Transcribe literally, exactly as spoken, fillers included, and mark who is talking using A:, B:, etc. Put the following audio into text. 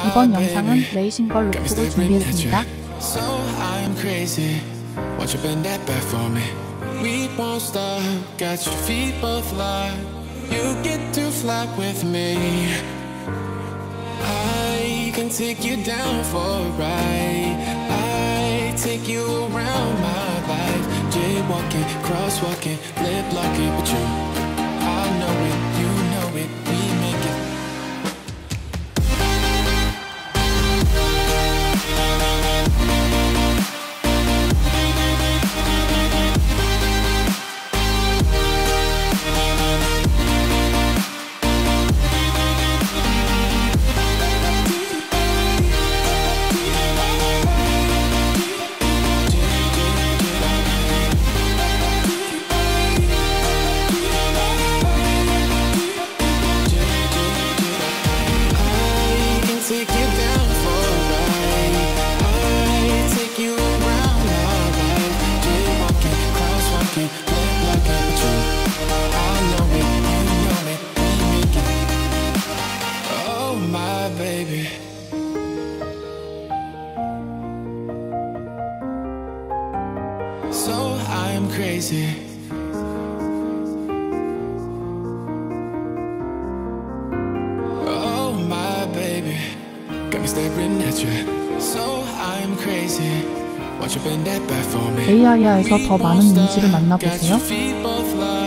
A: 이번 영상은 레이싱걸 룩북을 준비했습니다.
B: We won't stop, got your feet both locked. You get to fly with me. I can take you down for a ride. I take you around my life. Jaywalking, crosswalking, lip locking, but you, I know it, you know it, we make it. So I'm crazy. Oh my baby, got me staring at you. So I'm crazy. Won't you bend that back for me?
A: 에이아이아에서 더 많은 이미지를 만나보세요.